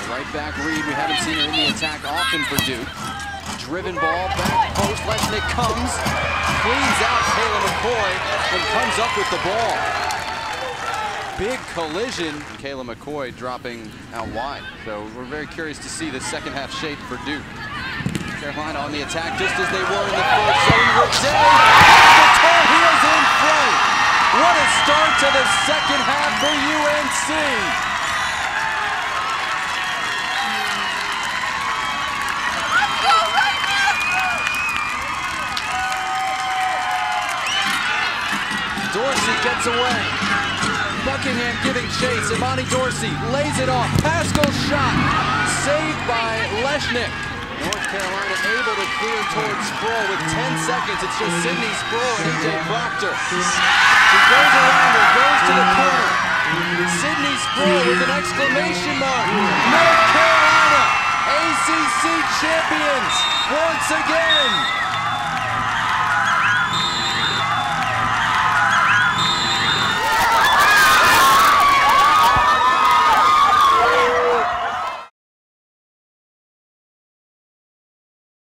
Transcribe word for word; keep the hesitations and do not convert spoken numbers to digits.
Right back read. We haven't seen her in the attack often for Duke. Driven ball, back post. Leshnick comes, cleans out Kayla McCoy, and comes up with the ball. Big collision. Kayla McCoy dropping out wide. So we're very curious to see the second half shape for Duke. Carolina on the attack just as they were in the first. Zoe Redei, the Tar Heels in front. What a start to the second half for U N C. Dorsey gets away. Buckingham giving chase. Imani Dorsey lays it off. Pascal's shot saved by Leshnick. North Carolina able to clear towards Sproul with ten seconds. It's just Sydney Sproul and E J Proctor. She goes around her, goes to the corner. Sydney Sproul with an exclamation mark. North Carolina, A C C champions once again.